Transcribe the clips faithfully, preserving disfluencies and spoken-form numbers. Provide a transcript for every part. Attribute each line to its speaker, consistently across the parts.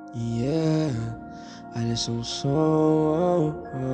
Speaker 1: Yeah, Alisson som.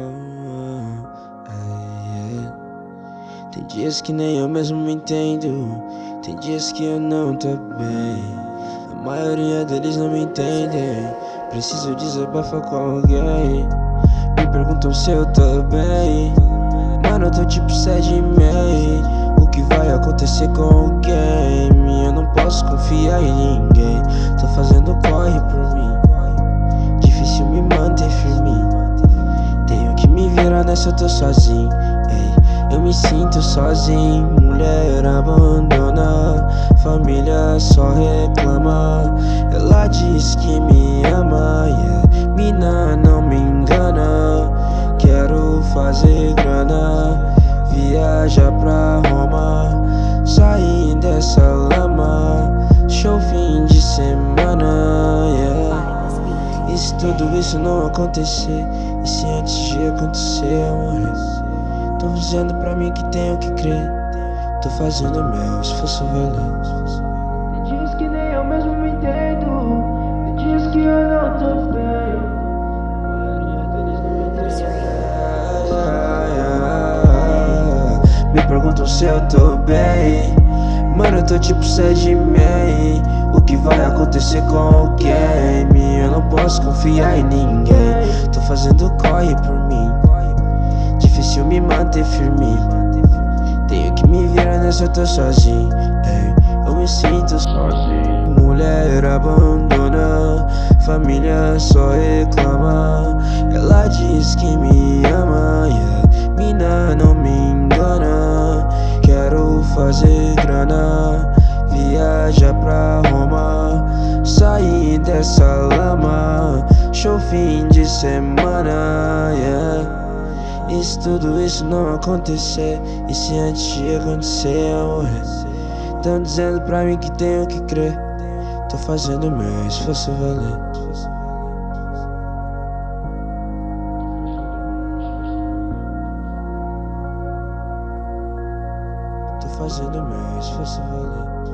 Speaker 1: Yeah. Tem dias que nem eu mesmo me entendo, tem dias que eu não tô bem. A maioria deles não me entendem, preciso desabafar com alguém. Me perguntam se eu tô bem, mano, eu tô tipo sete e meia. O que vai acontecer com o game? Eu não posso confiar em ninguém, tô fazendo corre por mim. Difícil me manter firme, tenho que me virar nessa, eu tô sozinho. Ei, eu me sinto sozinho, mulher abandona, família só reclama. Ela diz que me ama, yeah. Mina não me engana, quero fazer grana, viajar pra Roma, sair dessa lama, show fim de semana, yeah. E se tudo isso não acontecer, e se antes de acontecer eu morrer? Tô dizendo pra mim que tenho que crer, tô fazendo meu esforço valer. Tem dias que nem eu mesmo me entendo, tem dias que eu não tô bem. Me perguntam se eu tô bem, mano, eu tô tipo sete e meia. O que vai acontecer com o game? Eu não posso confiar em ninguém, tô fazendo corre por mim. Difícil me manter firme, tenho que me virar nessa, eu tô sozinho. Ei, eu me sinto sozinho, mulher abandona, família só reclama. Ela diz que me ama, yeah. Mina não me engana, quero fazer grana, viajar pra Roma, sair dessa lama, show fim de semana, yeah. E se tudo isso não acontecer, e se antes de acontecer eu morrer? Tão dizendo pra mim que tenho que crer, tô fazendo meu esforço valer. Tô fazendo meu esforço valer.